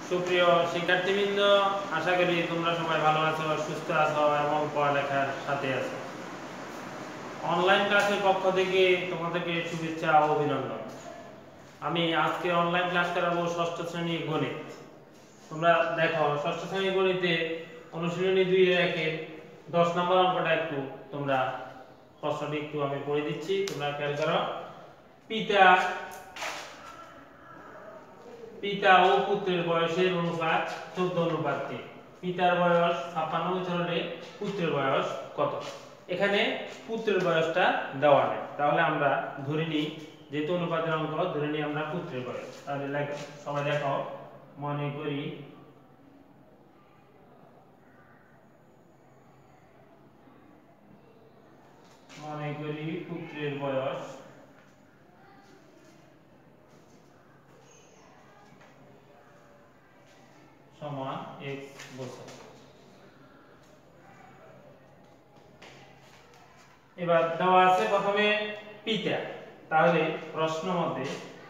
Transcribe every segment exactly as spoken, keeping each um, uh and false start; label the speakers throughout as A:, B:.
A: সুপ্রিয় শিক্ষার্থীবৃন্দ, আশা করি তোমরা সবাই ভালো আছো, সুস্থ আছো এবং পড়ালেখার সাথে আছো। অনলাইন ক্লাসের পক্ষ থেকে তোমাদেরকে শুভেচ্ছা ও অভিনন্দন। আমি আজকে অনলাইন ক্লাস করাবো ষষ্ঠ শ্রেণীর গণিত। তোমরা দেখো, ষষ্ঠ শ্রেণীর গণিতে অনুশীলনী দুই এর একের দশ নম্বর অঙ্কটা একটু তোমরা প্রশ্নটি একটু আমি পড়ে দিচ্ছি, তোমরা খেয়াল করো। পিতা পিতা ও পুত্রের বয়সের অনুপাত চোদ্দ অনুপাত তিন। পিতার বয়স ছাপ্পান্ন বছর হলে পুত্রের বয়স কত? এখানে পুত্রের বয়সটা দেওয়া নেই, তাহলে আমরা ধরে নিই যেহেতু অনুপাতের অঙ্ক, ধরে নিই আমরা পুত্রের বয়স। তাহলে সবাই দেখো, মনে করি মনে করি পুত্রের বয়স সমান x বছর। এবার দেওয়া আছে প্রথমে পিতা, তাহলে প্রশ্ন মতে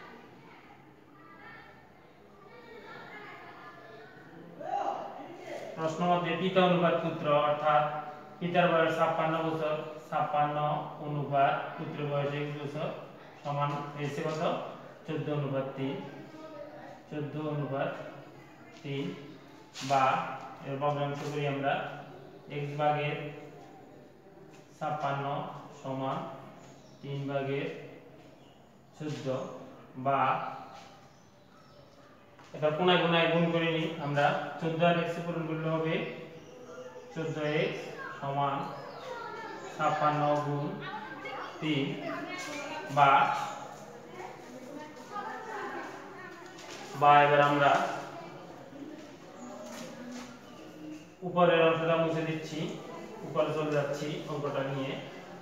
A: প্রশ্ন মতে পিতা অনুপাত পুত্র, অর্থাৎ পিতার বয়স ছাপ্পান্ন বছর, ছাপ্পান্ন অনুপাত পুত্রের বয়স এক বছর সমান হয়েছে কত? চোদ্দ অনুপাত তিন। চোদ্দ অনুপাত তিন, বা এর ভগ্নাংশ করি আমরা, x ভাগের ছাপ্পান্ন সমান তিন ভাগের চোদ্দ, বা এটা কোনায় কোনায় গুণ করে নিই আমরা। চোদ্দ আর x পূরণ করলে হবে চোদ্দ x সমান ছাপ্পান্ন গুণ তিন, বা বা এবার আমরা উপরের অংশটা মুছে দিচ্ছি, উপরে চলে যাচ্ছি অঙ্কটা নিয়ে।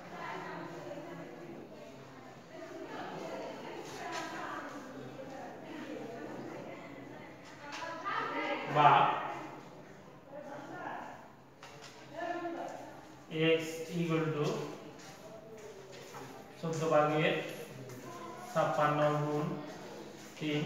A: বা x equal to চোদ্দ ভাগের ছাপ্পান্ন গুণ তিন,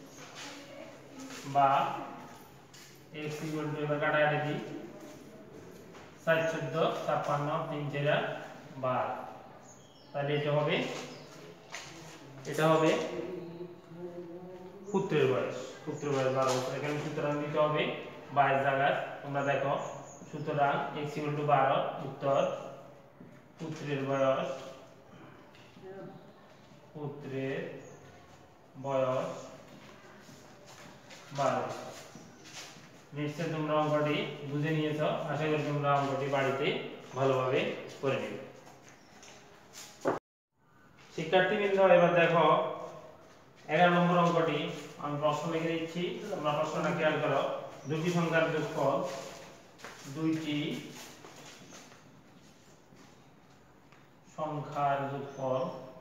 A: বা x equal to, এবার কাটাকাটি দিই, চার চোদ্দ ছাপ্পান্ন, তিন চার বারো। তাহলে এটা হবে এটা হবে পুত্রের বয়স। পুত্রের বয়স বারো বছর। এখানে সুতরাং দিতে হবে বাইশ জায়গায়। তোমরা দেখো, সুতরাং x equal to বারো, উত্তর পুত্রের বয়স পুত্রের বয়স বারো। নিশ্চয় তোমরা অঙ্কটি বুঝে নিয়েছো, আশা করি তোমরা অঙ্কটি বাড়িতে ভালোভাবে করে নেবে। শিক্ষার্থীবৃন্দ, এবার দেখো এগারো নম্বর অঙ্কটি আমি প্রশ্ন লিখে দিচ্ছি, তোমরা প্রশ্নটা খেয়াল করো। দুটি সংখ্যার যোগফল দুইটি সংখ্যার যোগফল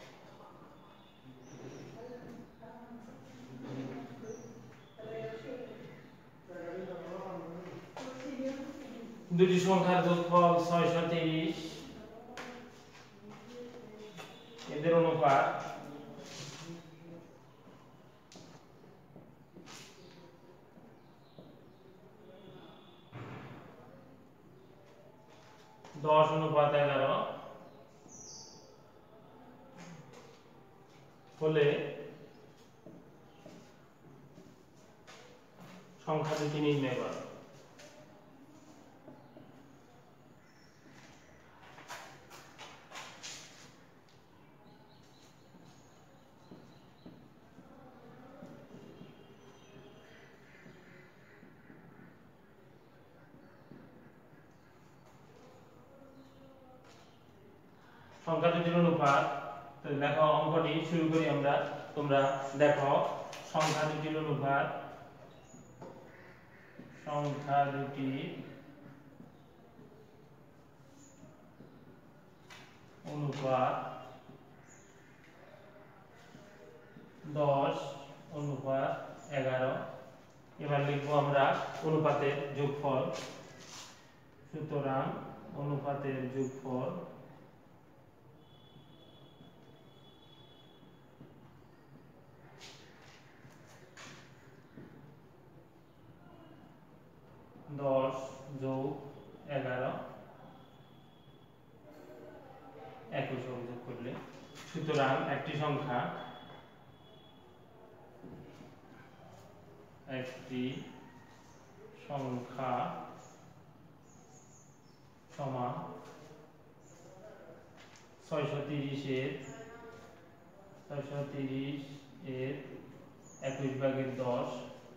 A: দুটি সংখ্যার যোগফল ছয়শো তিরিশ, এদের অনুপাত দশ অনুপাত এগারো হলে সংখ্যা দুটি নির্ণয় করো। সংখ্যা দুটির অনুপাত, তো দেখো অঙ্কটি শুরু করি আমরা। তোমরা দেখো, সংখ্যা দুটির অনুপাত সংখ্যা দুটি অনুপাত দশ অনুপাত এগারো। এবার লিখবো আমরা অনুপাতের যোগফল। সুতরাং অনুপাতের যোগফল যোগ এগারো একুশ যোগ করলে, সুতরাং একটি সংখ্যা একটি সংখ্যা সমান ছয়শো তিরিশ এর ছয়শো তিরিশ এর একুশ ভাগের দশ,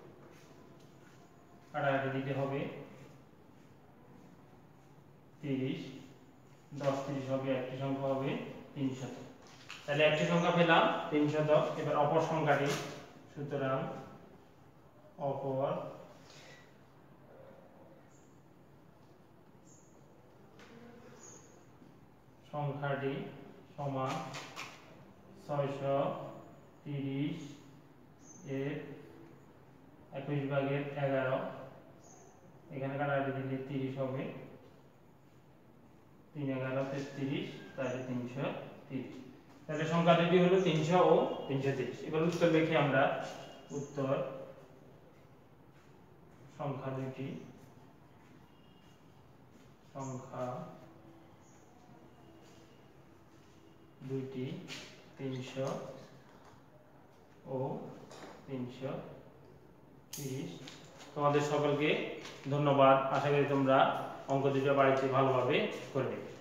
A: কাটাকাটি দিতে হবে তিরিশ, দশ তিরিশ হবে, একটি সংখ্যা হবে তিনশত। তাহলে একটি সংখ্যা পেলাম তিনশত। এবার অপর সংখ্যাটি, সুতরাং অপর সংখ্যাটি সমান ছয়শো তিরিশ এর একুশ ভাগের এগারো, এখানে কাটাকাটি দিলে তিরিশ হবে, তিন এগারো তেত্রিশ, তাহলে তিনশো তিরিশ। তাহলে সংখ্যা দুটি হলো তিনশো ও তিনশো তিরিশ। এবার উত্তর লিখি আমরা। উত্তর সংখ্যা দুটি সংখ্যা দুইটি তিনশো ও তিনশো তিরিশ। তোমাদের সকলকে ধন্যবাদ। আশা করি তোমরা অঙ্ক দুটো বাড়িতে ভালোভাবে করে নেবে।